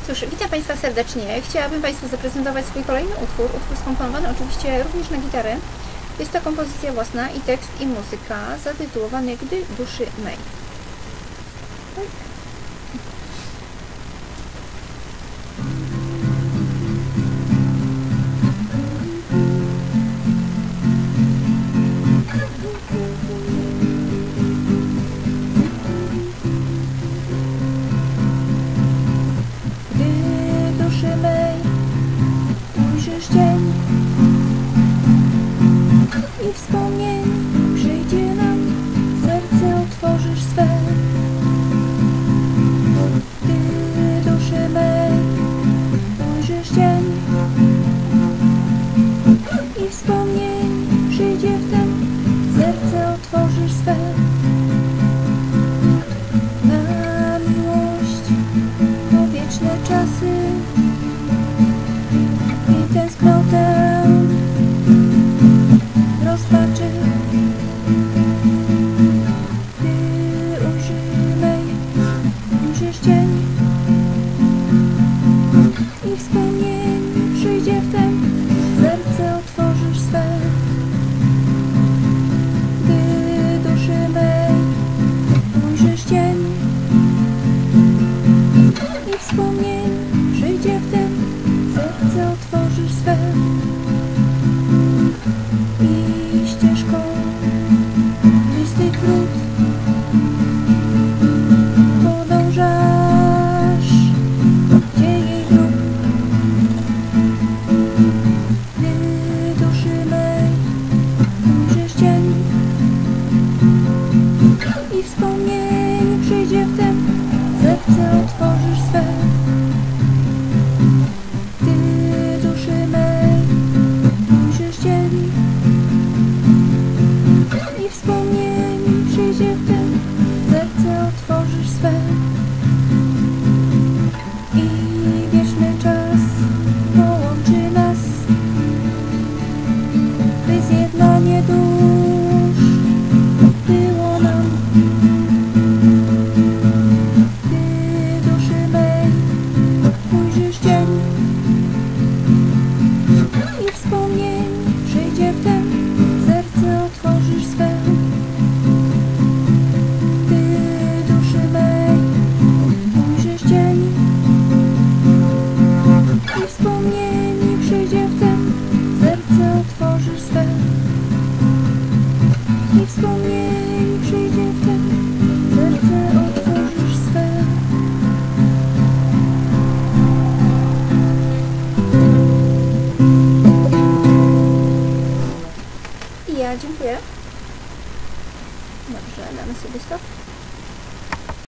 Cóż, witam Państwa serdecznie. Chciałabym Państwu zaprezentować swój kolejny utwór skomponowany oczywiście również na gitarę. Jest to kompozycja własna i tekst i muzyka zatytułowany Gdy duszy mej. Ujrzysz dzień i wspomnień przyjdzie nam, serce otworzysz swe. Gdy duszy mej ujrzysz dzień i wspomnień przyjdzie wtem, serce otworzysz swe. Na miłość, na wieczne czasy i tęsknotę rozpaczy. Gdy ujrzysz dzień i wspomnień przyjdzie wtem, serce otworzysz swe. Gdy duszy mej ujrzysz dzień i wspomnień przyjdzie wtem, serce otworzysz swe. I ścieżką listy krót podążasz, gdzie jej dróg. Gdy duszy mej ujrzysz dzień i wspomnień przyjdzie wtem, serce otworzysz swe. Gdy duszy mej ujrzysz dzień i wspomnień przyjdzie wtem, serce otworzysz swe. I wieczny czas połączy nas, by zjednanie dusz było nam. Gdy duszy mej ujrzysz dzień i wspomnień przyjdzie wtem, serce otworzysz swe. Gdy duszy mej ujrzysz dzień i wspomnień przyjdzie wtem, serce otworzysz swe. I wspomnień przyjdzie wtem, serce otworzysz swe. I ja dziękuję. Dobrze, damy sobie stop.